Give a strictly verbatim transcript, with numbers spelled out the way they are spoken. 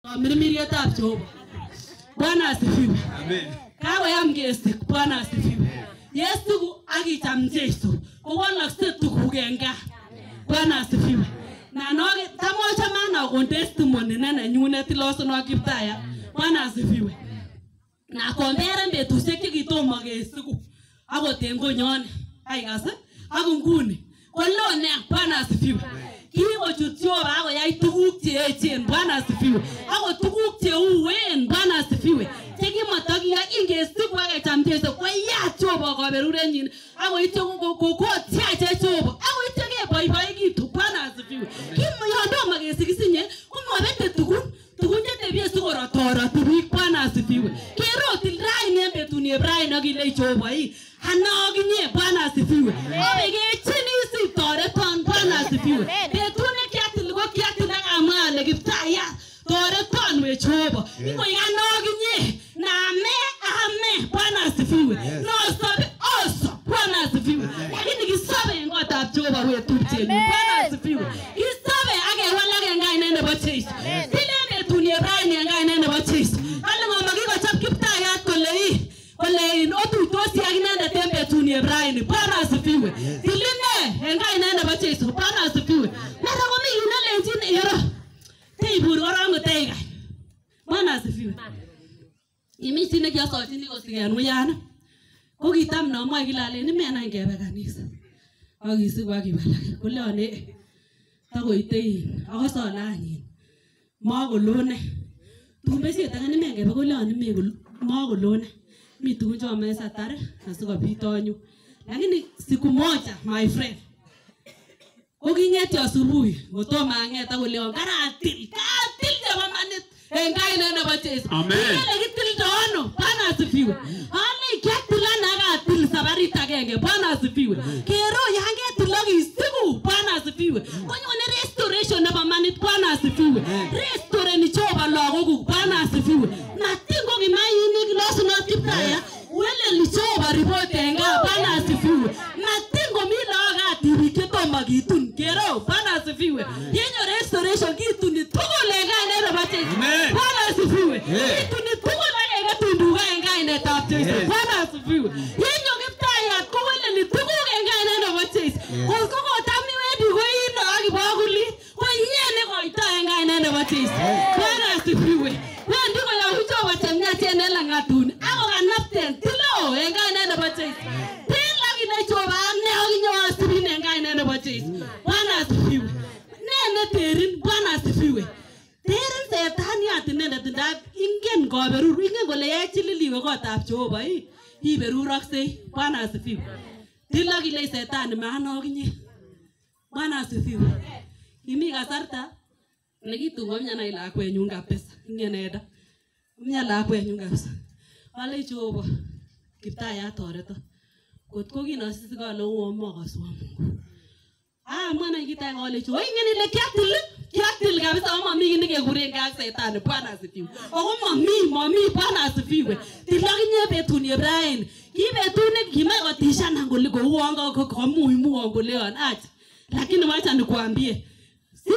Mirmirietab Jehova. Bwana asifiwe. Amen. Kakoyam kesik. Bwana asifiwe. Yesu akicham Jesu. Kowalakse tuguk en gaa. Bwana asifiwe. Na noge tamocha mana kon testimony nene nyunet losono Kiptaya. Bwana asifiwe. Na kompere betusiek chekitomo kesiku. Akot en konyon. Aikas ak nguni. Kolone Bwana asifiwe. Kikochut Jehova akoyai tuguk cheechen. Bwana asifiwe. Akot tuguk cheuen. Bwana asifiwe. Chekimotokiyoe ingesiku akecham Jesu koyat Jehova koberurenyin. Akoityo kokotiache Jehova. Akoityo keboiboikitu. Bwana asifiwe. Kimoyondo makesikisinye komobete tugun. Tugun chetebie sikorotoroti biik. Bwana asifiwe. Kerotil raini en betuni Ibrahim akile Jehova ii. Anaginye. Bwana asifiwe. Abekechini sitoreton. Bwana asifiwe. Betune kiatil ko kiatil akamwale Kiptaya. Toreton we Jehova. Iko yanaginye. Na ame ame. Bwana asifiwe. No sobe oso. Bwana asifiwe. Lakini kisobe en kotab Jehova we tupcheni. Bwana asifiwe. Kisobe akewalake ngaine nebo Jesu. Tile betuni Ibrahim ngaine nebo Jesu. Ale ngoma kikochop Kiptaya kole ii. Kole in otuitosi akinende tembe betuni Ibrahim. Bwana asifiwe. Tiline ngaine nebo Jesu. Bwana asifiwe. Mara komi inalenjin ero. Teibur korongo teiga. Bwana asifiwe. Imi sine kiasochini kosigen uyana. Ko kitam nomoe kilalen imena ngebe kanisa. Akisiku akibalak. Koleone takoitein akosolanyin. Makolone. Tumbesiet akane mengebe koleone me makolone. Mi tugun chome satare asikobit onyu. Lakini siku moja my friend. Kokingeti asubuhi, ngotomo anget akoleon karatil, katil chebo manit. En kaine nebo Jesu. Amen. Kele kitildo ano? Bwana asifiwe. Ale kiatilan akatil sabarit agenge. Bwana asifiwe. Kero yan ketil akisiku. Bwana asifiwe. Konyone restoration nebo manit. Bwana asifiwe. Restoreni Jehova lagokuk. Bwana asifiwe. Natingo kimayinik losunot Kiptaya. Weleli Jehova report en gaa. Bwana asifiwe. Natingo mi lagok atibik chetomo kitun. Kero Bwana asifiwe. Yenyo restoration kituni tugul en kaine nebo Jesu. Bwana asifiwe. Kituni tugul akeketun duga en kainetab Jesu. Bwana asifiwe. Yenyo Kiptaya koweleli tuguk en kaine nebo Jesu. Kosko kotami wedi koino akibakuli. Koyene koito en kaine nebo Jesu. Bwana asifiwe. Wendi koyoku Jehova chemyachen en langatuni. Ako kanapten tilo en kaine nebo Jesu. Til akine Jehova ane akinye asibin en kaine nebo Jesu. Bwana asifiwe. Nene terin. Bwana asifiwe. Terin setaniat inendet ndak ingen koberur. Ingen kole yechililiwe kotab Jehova ii. Iberuroksei. Bwana asifiwe. Til akile setani maana akinye. Bwana asifiwe. Imi kasarta nekitun komnyana lakwenyun kabisa. Ingeneda. Komnyana lakwenyun kabisa. Ale Jehova Kiptaya toreto. Kotko kinosisi kole uo mokoswa Mungu. Ah mwana Kiptaya kole Jehova ingen ile kiatil kiatil kabisa mami kii nekekuren ak setani. Bwana asifiwe. Ako mami mami. Bwana asifiwe. Tilakinye betuni Ibrahim. Ki betune kimai kotishan ngole ko uongo ko komuimu ngole on acha. Lakini wacha nikwambie